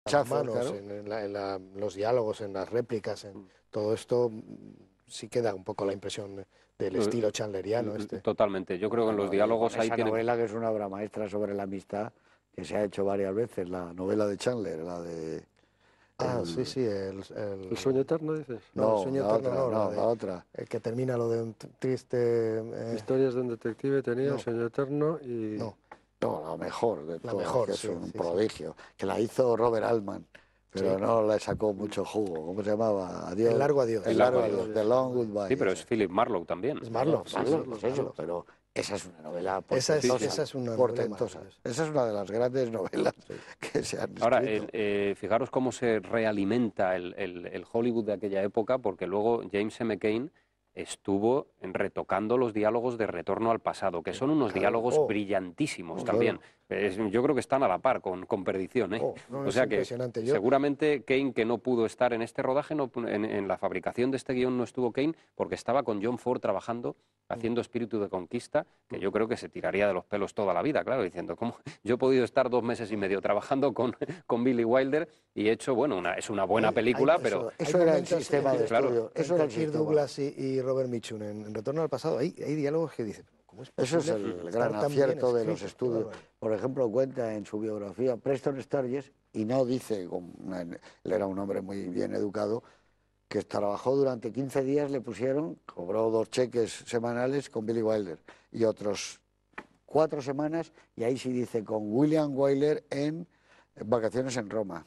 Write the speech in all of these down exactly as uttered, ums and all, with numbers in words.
las Chazo, manos, claro. en, la, en la, los diálogos, en las réplicas, en todo esto sí queda un poco la impresión del estilo chandleriano este. Totalmente. Yo creo que en los Bueno, diálogos con ahí esa tiene... novela que es una obra maestra sobre la amistad, que se ha hecho varias veces, la novela de Chandler, la de... Ah, el- sí, sí, el... El, ¿El sueño eterno, dices? no, No, el sueño la eterno otra, no, no, la, de- la otra. el que termina lo de un t- triste... eh, Historias de un detective tenía no. El sueño eterno y... no, No, la mejor de La todas, mejor, que es sí, un sí, sí. prodigio, que la hizo Robert Altman, pero Sí. no le sacó mucho jugo. ¿Cómo se llamaba? Adiós. El largo adiós. El El largo largo adiós, adiós. The Long Goodbye. Sí, pero es esa. Philip Marlowe también. Es Marlowe, sí, Marlowe, sí, pues Marlowe. eso, pero esa es una novela Esa es, portentosa. esa es una novela portentosa. maravillosa. Esa es una de las grandes novelas que se han Ahora, escrito. el- eh, fijaros cómo se realimenta el, el- el Hollywood de aquella época, porque luego James M. Cain estuvo en- retocando los diálogos de Retorno al pasado, que son unos Claro. diálogos Oh. brillantísimos Oh, también. Es- yo creo que están a la par con, con Perdición, ¿eh? Oh, no, o es sea que impresionante. Yo- seguramente Cain, que no pudo estar en este rodaje, no, pu- en, en la fabricación de este guión no estuvo Cain, porque estaba con John Ford trabajando, haciendo Espíritu de Conquista, que yo creo que se tiraría de los pelos toda la vida, claro, diciendo, ¿cómo? Yo he podido estar dos meses y medio trabajando con, con Billy Wilder y he hecho, bueno, una, es una buena Hay- película, hay- pero... Eso hay era el momentos sistema en de que- Claro. estudio. Eso Entre era el Kirk sistema. Douglas y, y Robert Mitchum en, en Retorno al pasado, hay, hay diálogos que dicen, ¿cómo es Eso es posible el estar gran tan bien acierto de los escrito? Qué estudios. barbaridad. Por ejemplo, cuenta en su biografía Preston Sturges, y no dice, como una- él era un hombre muy bien educado, que trabajó durante quince días, le pusieron, cobró dos cheques semanales con Billy Wilder, y otros cuatro semanas, y ahí sí dice, con William Wyler en vacaciones en Roma.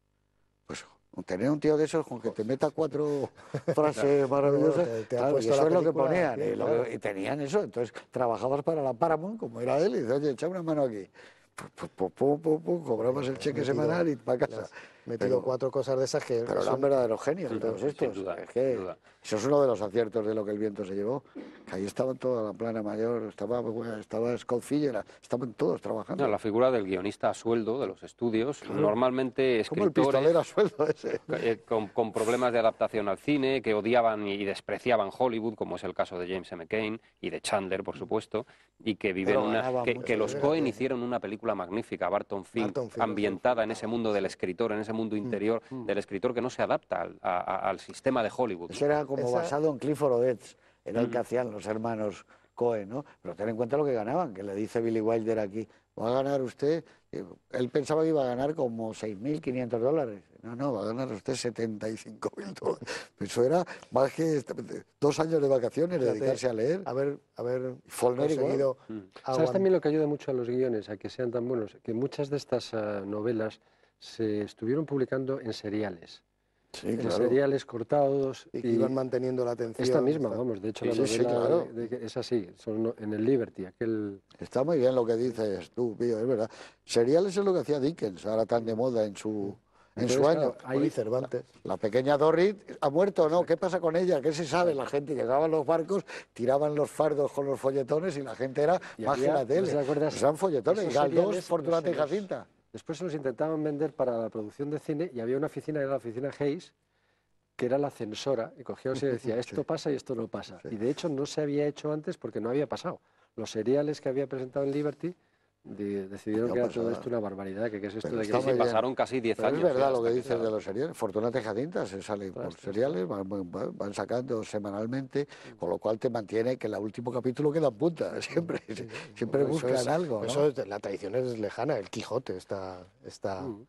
Pues tener un tío de esos con que te meta cuatro frases maravillosas, te- te ha claro, y puesto eso la es lo que película ponían, bien, y, lo claro. que- y tenían eso, entonces trabajabas para la Paramount, como era él, y dices, oye, echa una mano aquí. Pum, pum, pum, pum, pum, cobrabas el cheque Metido- semanal y para le casa. has metido Pero- cuatro cosas de esas que Pero son- eran verdaderos genios Sí, todos sin estos. duda, Es que sin duda. eso es uno de los aciertos de lo que el viento se llevó. Que ahí estaba toda la plana mayor, estaba, estaba Scott Filler, estaban todos trabajando. No, la figura del guionista a sueldo de los estudios, normalmente Como el escritores pistolero a sueldo ese. eh, con, con problemas de adaptación al cine, que odiaban y despreciaban Hollywood, como es el caso de James M. Cain y de Chandler, por supuesto, y que viven Pero una ganaban que, mucho, que los fíjate. Coen hicieron una película magnífica, Barton Fink, Barton Fink, ambientada en ese mundo del escritor, en ese mundo interior del escritor que no se adapta al, a- a- al sistema de Hollywood. Eso era como Esa- basado en Clifford Odets, era el que hacían los hermanos Cohen, ¿no? Pero ten en cuenta lo que ganaban, que le dice Billy Wilder aquí, va a ganar usted, eh, él pensaba que iba a ganar como seis mil quinientos dólares. No, no, va a ganar usted setenta y cinco mil dólares. Eso era más que este- dos años de vacaciones, Fíjate, dedicarse a leer. haber, haber Follner igual. conseguido ¿Sabes aguant- también lo que ayuda mucho a los guiones, a que sean tan buenos? Que muchas de estas ah, novelas se estuvieron publicando en seriales. Sí, En claro. seriales cortados. y que iban manteniendo la atención. esta misma, esta- vamos, de hecho Sí, la sí, sí, novela claro. de- de- es así, son no- en el Liberty, aquel... Está muy bien lo que dices tú, Pío, es verdad. Seriales es lo que hacía Dickens, ahora tan de moda en su, en Entonces, su año. claro, Ahí ahí- Cervantes. La pequeña Dorrit ha muerto, ¿no? ¿Qué pasa con ella? ¿Qué se sabe? La gente llegaba a los barcos, tiraban los fardos con los folletones y la gente era Y más que había, la tele. ¿no te acuerdas? Pues eran folletones, Esos Galdós, seriales, Fortunata y los- Jacinta. Después se los intentaban vender para la producción de cine y había una oficina, era la oficina Hayes, que era la censora, y cogía y decía, esto pasa y esto no pasa. Y de hecho no se había hecho antes porque no había pasado. Los seriales que había presentado en Liberty de- decidieron No que era pasa todo nada. esto una barbaridad, que qué es esto Pero de está que... Sí, muy bien. pasaron casi diez Pero años. es verdad eh, lo hasta que dices claro. de los seriales. Fortunata y Jacinta se salen por Ostras, seriales, van, van- van sacando semanalmente, con lo cual te mantiene que el último capítulo queda en punta. Siempre, siempre Eso buscan es- algo, ¿no? Eso es- la tradición es lejana, el Quijote está, está Mm.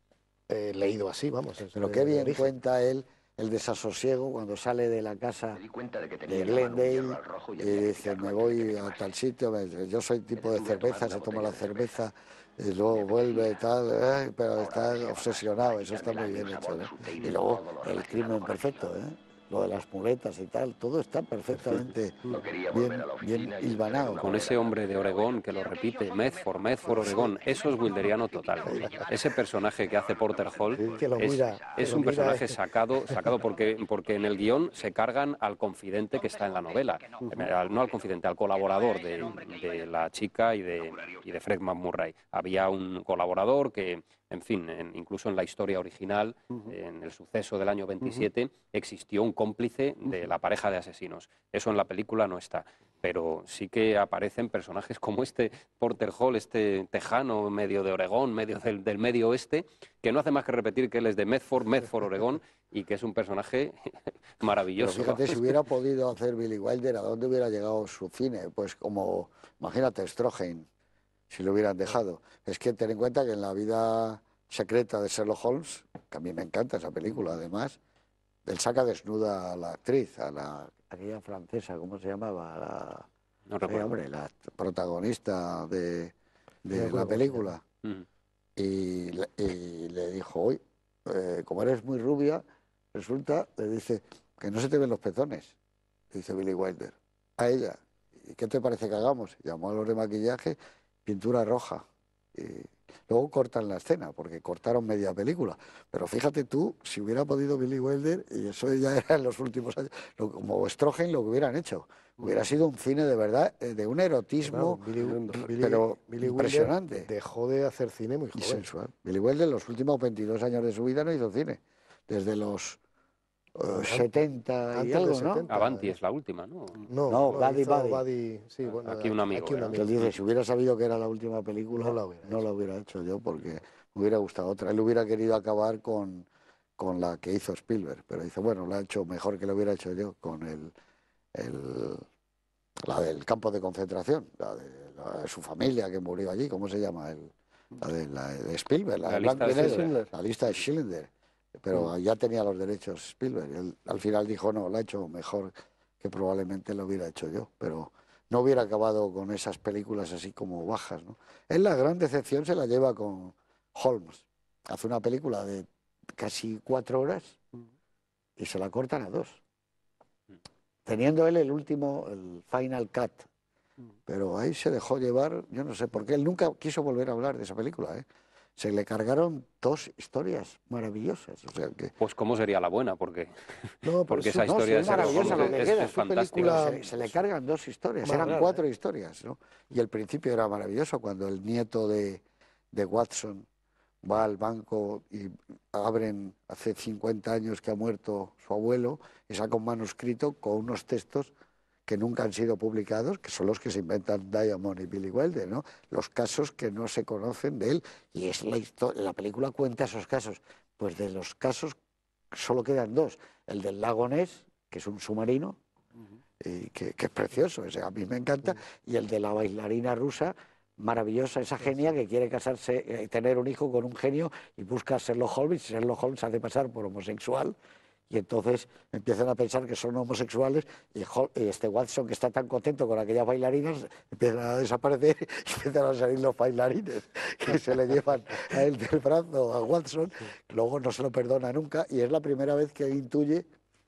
eh, leído así, vamos. es Pero de- qué de bien origen. cuenta él el desasosiego cuando sale de la casa de Glendale y dice, me voy a tal sitio, me- yo soy tipo de cerveza, se toma la cerveza y luego vuelve y tal, ay, pero está obsesionado, eso está muy bien hecho, ¿no? Y luego el crimen perfecto, ¿eh? Lo de las muletas y tal, todo está perfectamente bien, bien hilvanado. Con ese hombre de Oregón que lo repite, Medford, Medford, Oregón, eso es wilderiano total. Ese personaje que hace Porter Hall Que lo es, mira, que es lo un mira, personaje eh. sacado, sacado porque, porque en el guión se cargan al confidente que está en la novela, Al- no al confidente, al colaborador de, de la chica y de, y de Fred McMurray. Había un colaborador que en fin, en, incluso en la historia original, uh-huh. en el suceso del año veintisiete, uh-huh. existió un cómplice de uh-huh. la pareja de asesinos. Eso en la película no está, pero sí que aparecen personajes como este Porter Hall, este tejano medio de Oregón, medio del, del medio oeste, que no hace más que repetir que él es de Medford, Medford, Oregón, y que es un personaje maravilloso. Pero fíjate, si hubiera podido hacer Billy Wilder, ¿a dónde hubiera llegado su cine? Pues como, imagínate, Stroheim, si lo hubieran dejado. Es que ten en cuenta que en la vida secreta de Sherlock Holmes, que a mí me encanta esa película, además, él saca desnuda a la actriz, a la aquella francesa, ¿cómo se llamaba? La, no recuerdo. Eh, hombre, la protagonista de, de la película. Mm. Y, y le dijo, oye, eh, como eres muy rubia, resulta, le dice, que no se te ven los pezones, dice Billy Wilder, a ella. ¿Y qué te parece que hagamos? Llamó a los de maquillaje, pintura roja. Y luego cortan la escena, porque cortaron media película. Pero fíjate tú, si hubiera podido Billy Wilder, y eso ya era en los últimos años, lo, como Stroheim lo que hubieran hecho. Hubiera sido un cine de verdad, de un erotismo, claro, Billy, pero Billy impresionante. Wilder dejó de hacer cine muy joven. Y sensual. Billy Wilder, los últimos veintidós años de su vida no hizo cine. Desde los uh, setenta y algo, ¿no? setenta, Avanti es la última, ¿no? No, no, no Buddy Buddy. Buddy. Sí, bueno, aquí un amigo. Aquí un amigo. Él dice, si hubiera sabido que era la última película, no la hubiera, no la hubiera hecho yo, porque me hubiera gustado otra. Él hubiera querido acabar con, con la que hizo Spielberg, pero dice, bueno, la ha hecho mejor que lo hubiera hecho yo, con el, el la del campo de concentración, la de, la de su familia que murió allí, ¿cómo se llama? El, la, de, la de Spielberg, la, la, de lista, de negro, la lista de Schindler. Pero mm. ya tenía los derechos Spielberg. Él, al final dijo, no, la ha hecho mejor que probablemente lo hubiera hecho yo, pero no hubiera acabado con esas películas así como bajas, ¿no? Él la gran decepción se la lleva con Holmes. Hace una película de casi cuatro horas y se la cortan a dos. Teniendo él el último, el Final Cut. Pero ahí se dejó llevar, yo no sé por qué, él nunca quiso volver a hablar de esa película, ¿eh? Se le cargaron dos historias maravillosas. O sea que... Pues cómo sería la buena, porque, no, porque su, esa no, historia es maravillosa, lo que es, queda, es, es fantástica. Película, se, se le cargan dos historias, eran rara, cuatro ¿eh? historias, ¿no? Y el principio era maravilloso, cuando el nieto de, de Watson va al banco y abren, hace cincuenta años que ha muerto su abuelo, y saca un manuscrito con unos textos que nunca han sido publicados, que son los que se inventan Diamond y Billy Wilder, ¿no? Los casos que no se conocen de él, y es la, la película cuenta esos casos. Pues de los casos solo quedan dos, el del lago Ness, que es un submarino, uh-huh. y que, que es precioso, ese a mí me encanta, uh-huh. y el de la bailarina rusa, maravillosa, esa genia que quiere casarse y eh, tener un hijo con un genio y busca a Sherlock Holmes, y Sherlock Holmes se hace pasar por homosexual, y entonces empiezan a pensar que son homosexuales, y este Watson, que está tan contento con aquellas bailarinas, empiezan a desaparecer y empiezan a salir los bailarines que se le llevan a él del brazo a Watson, luego no se lo perdona nunca, y es la primera vez que intuye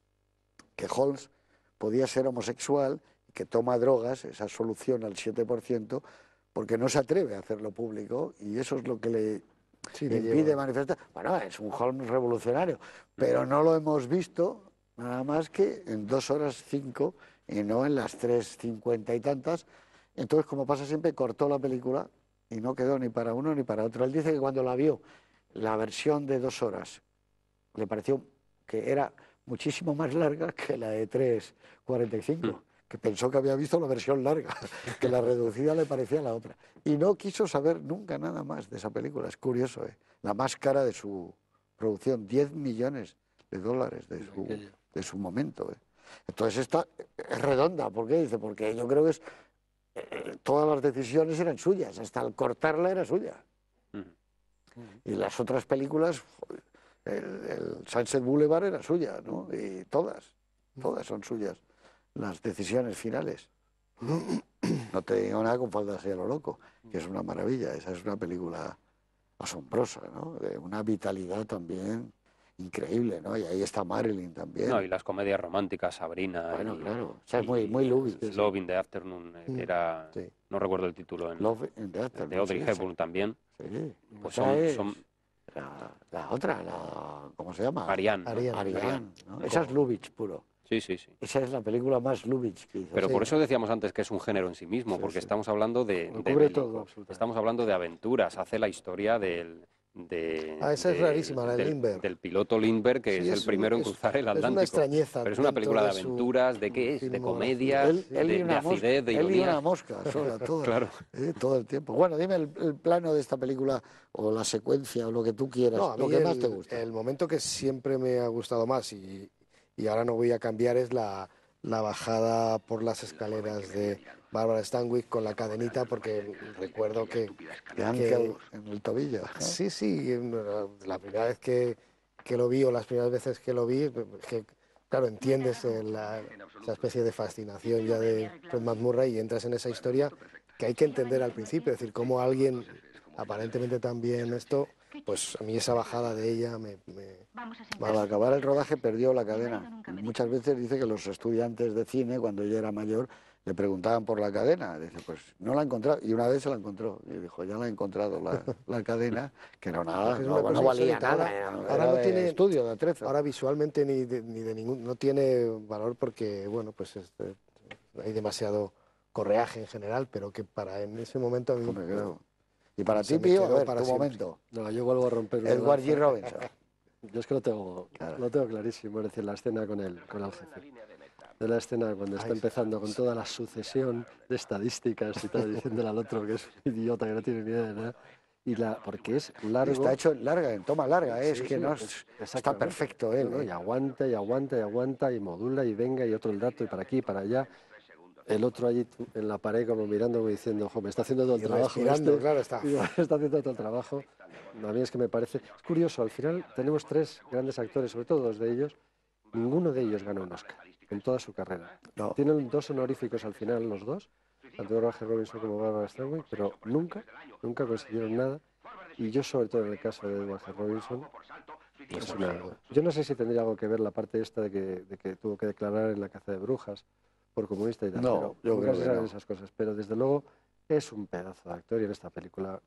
que Holmes podía ser homosexual, que toma drogas, esa solución al siete por ciento, porque no se atreve a hacerlo público, y eso es lo que le... Sí, impide lleva. manifestar. Bueno, es un Holmes revolucionario, pero no lo hemos visto nada más que en dos horas cinco y no en las tres cincuenta y tantas. Entonces, como pasa siempre, cortó la película y no quedó ni para uno ni para otro. Él dice que cuando la vio, la versión de dos horas, le pareció que era muchísimo más larga que la de tres cuarenta y cinco. Que pensó que había visto la versión larga, que la reducida le parecía la otra. Y no quiso saber nunca nada más de esa película. Es curioso, ¿eh? La más cara de su producción, diez millones de dólares de su, de su momento, ¿eh? Entonces esta es redonda. ¿Por qué? Dice, porque yo creo que es, eh, todas las decisiones eran suyas, hasta el cortarla era suya. Y las otras películas, el, el Sunset Boulevard era suya, ¿no? Y todas, todas son suyas. Las decisiones finales. No te digo nada con Falda así a lo loco, que es una maravilla. Esa es una película asombrosa, ¿no? De una vitalidad también increíble, ¿no? Y ahí está Marilyn también. No, y las comedias románticas, Sabrina. Bueno, y, claro. O sea, es muy, muy Lubitsch. Sí, Love in the Afternoon, mm. era... Sí. No recuerdo el título. En, Love in the Afternoon. De Audrey sí, Hepburn también. Sí. Pues son... son... La, la otra, la, ¿cómo se llama? Ariane. ¿no? Ariane. Ariane, Ariane, ¿no? Esa es Lubitsch puro. Sí, sí, sí. Esa es la película más Lubitsch que hizo. Pero sí. por eso decíamos antes que es un género en sí mismo, sí, porque sí. estamos hablando de, de cubre todo, estamos hablando de aventuras, hace la historia del, de, Ah, esa es de- rarísima, la de del, Lindbergh. del piloto Lindbergh, que Sí, es, es el primero un- en es- cruzar el es una Atlántico. extrañeza Pero es una dentro película de de su aventuras, ¿de qué es? De filmografía. comedia, Él, él de, y de una mosca, acidez, de él y ironía. una mosca sola, todo, Claro. eh, todo el tiempo. Bueno, dime el, el plano de esta película o la secuencia o lo que tú quieras, No, a lo mí que el, más te gusta. el momento que siempre me ha gustado más y, y ahora no voy a cambiar es la, la bajada por las escaleras de Barbara Stanwyck con la cadenita, porque recuerdo que... De Ángel en el tobillo, ¿no? Sí, sí, la primera vez que, que lo vi o las primeras veces que lo vi, es que, claro, entiendes eh, la, esa especie de fascinación ya de Fred McMurray y entras en esa historia que hay que entender al principio, es decir, cómo alguien aparentemente también esto, pues a mí esa bajada de ella me... me- Al acabar el rodaje perdió la cadena. Muchas veces dice que los estudiantes de cine, cuando ella era mayor, le preguntaban por la cadena. Dice, pues no la ha encontrado. Y una vez se la encontró. Y dijo, ya la he encontrado, la, la cadena, que no, nada, Es no, una no cosa valía insólita. nada. Ahora- era- ahora era no de tiene- estudio, de atrezo. Ahora visualmente ni de, ni de ningún... no tiene valor porque, bueno, pues este, hay demasiado correaje en general, pero que para en ese momento a mí... Hombre, creo. Y para Se ti, me Pío, a quedó ver, para tu siempre. momento. No, yo vuelvo a romper una Edward G. lanza. Robinson. Yo es que lo tengo, Claro. lo tengo clarísimo, es decir, la escena con el, con el jefe. De la escena cuando está Ay, sí. empezando con toda la sucesión de estadísticas y tal, diciéndole al otro que es un idiota, que no tiene ni idea de nada. Y la, porque es largo. Está hecho en larga, en toma larga, ¿eh? es Sí, que sí, no es- es- está exactamente. perfecto él. No, no, ¿eh? y aguanta, y aguanta, y aguanta, y modula, y venga, y otro el dato, y para aquí, y para allá. El otro allí en la pared como mirando, como diciendo, ojo, me está haciendo todo el Y trabajo. respirando, este". claro, está. Y digo, está haciendo todo el trabajo. A mí es que me parece... Es curioso, al final tenemos tres grandes actores, sobre todo dos de ellos. Ninguno de ellos ganó un Oscar en toda su carrera. No. Tienen dos honoríficos al final los dos, tanto Roger Robinson como Barbara Stanwyck, pero nunca, nunca consiguieron nada. Y yo, sobre todo en el caso de Edward G. Robinson, es una... Yo no sé si tendría algo que ver la parte esta de que, de que tuvo que declarar en la caza de brujas por comunista y tal, No, pero yo nunca creo se que saben no. esas cosas. Pero desde luego es un pedazo de actor y en esta película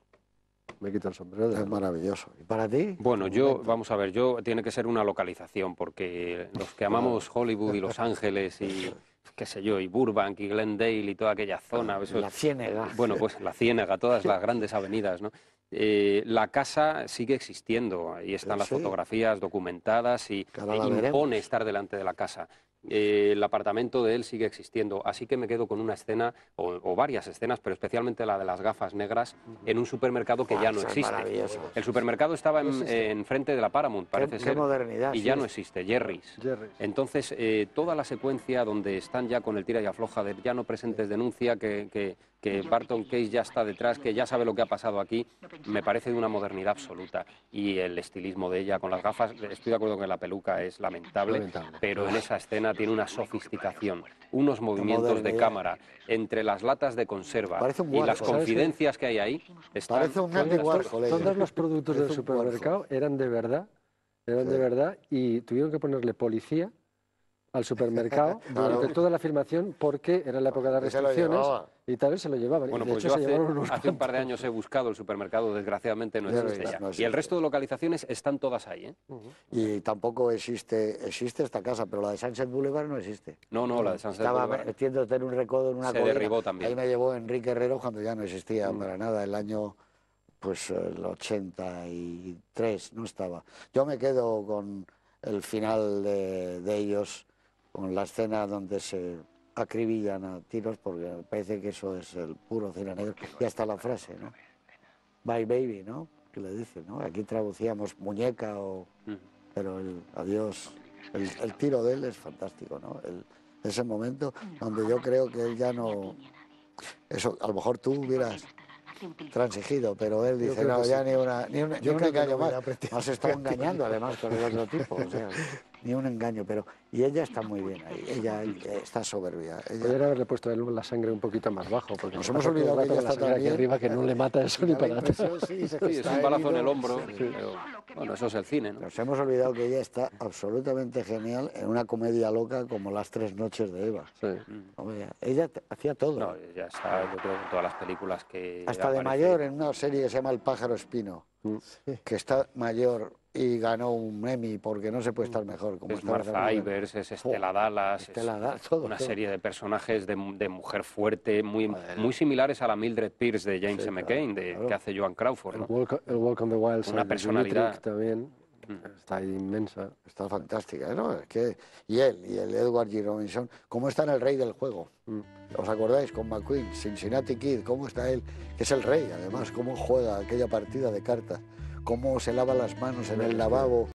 me quito el sombrero. de Es verdad. maravilloso. ¿Y para ti? Bueno, Tu yo, momento. vamos a ver, yo tiene que ser una localización, porque los que amamos Hollywood y Los Ángeles y qué sé yo, y Burbank y Glendale y toda aquella zona, eso- La Ciénega. bueno, pues la Ciénaga, todas las grandes avenidas, ¿no? Eh, la casa sigue existiendo, ahí están las Sí. fotografías documentadas y Que ahora e la impone veremos. estar delante de la casa. Eh, el apartamento de él sigue existiendo, así que me quedo con una escena, o, o varias escenas, pero especialmente la de las gafas negras, en un supermercado que Ah, ya no eso es existe. maravilloso. El supermercado estaba en, en frente de la Paramount, parece qué ser, modernidad, y sí. ya no existe, Jerry's. Jerry's. Entonces, eh, toda la secuencia donde están ya con el tira y afloja de ya no presentes denuncia, que, que, que Barton Case ya está detrás, que ya sabe lo que ha pasado aquí, me parece de una modernidad absoluta. Y el estilismo de ella con las gafas, estoy de acuerdo que la peluca es lamentable, Lamentable. pero en esa escena tiene una sofisticación, unos movimientos de modernidad. cámara, entre las latas de conserva Parece un y las Warhol. confidencias que hay ahí, están Parece un Andy fantásticas. Warhol. ella. Todos los productos del Parece un supermercado eran de verdad, eran Sí. de verdad, y tuvieron que ponerle policía al supermercado durante Claro. toda la filmación porque era la época de las Y se lo restricciones llevaba. y tal vez se lo llevaban. Bueno, y de pues hecho yo se hace, llevaron unos hace un par de cuantos. años he buscado el supermercado, desgraciadamente no Ya existe ves, ya. no Y existe. el resto de localizaciones están todas ahí, ¿eh? Y tampoco existe, existe esta casa, pero la de Sunset Boulevard no existe. No, no, la de Sunset Estaba Boulevard. metiéndote en un recodo en una Se colina. derribó también. Ahí me llevó Enrique Herrero cuando ya no existía Mm. para nada, el año pues el ochenta y tres no estaba. Yo me quedo con el final de, de ellos, con la escena donde se acribillan a tiros, porque me parece que eso es el puro cine negro. Y hasta la frase, ¿no? Bye baby, ¿no? Que le dice, ¿no? Aquí traducíamos muñeca o... Mm. Pero el adiós, el, el tiro de él es fantástico, ¿no? El- ese momento donde yo creo que él ya no... Eso, a lo mejor tú hubieras transigido, pero él Yo dice, creo no, que ya sí. ni, una, ni un, ni Yo un creo que engaño no más. hubiera aprendido. Has estado engañando además con el otro tipo, o sea, ni un engaño, pero... Y ella está muy bien ahí, ella eh, está soberbia. Ella, Podrían haberle puesto a él la sangre un poquito más bajo, porque Nos pasa hemos todo el olvidado que rato ella con la está sangre aquí también. arriba que no le mata eso ni Da la para nada. impresión, sí, se- Sí, es está un balazo en el herido. hombro, pero bueno, eso es el cine, ¿no? nos hemos olvidado que ella está absolutamente genial en una comedia loca como Las tres noches de Eva. Sí. Hombre, ella te- hacía todo. No, ya está, yo creo que en todas las películas que Hasta de aparece. mayor en una serie que se llama El pájaro espino, Mm. que está mayor y ganó un Emmy porque no se puede estar mejor. Como Es está Martha Rafael. Ivers, es Estela Dallas, Estela es Dallas, todo, una todo. serie de personajes de, de mujer fuerte, muy, Joder. muy similares a la Mildred Pierce de James Sí, M. claro, Cain, de, claro. que hace Joan Crawford, El ¿no? Walk, el Walk on the Wild Side Una de personalidad. Dimitri también Mm. está ahí inmensa. Está fantástica, ¿no? Es que, y él, y el Edward G. Robinson, ¿cómo está en el rey del juego? Mm. ¿Os acordáis? Con McQueen, Cincinnati Kid, ¿cómo está él? Que es el rey, además, cómo juega aquella partida de cartas, cómo se lava las manos en el lavabo.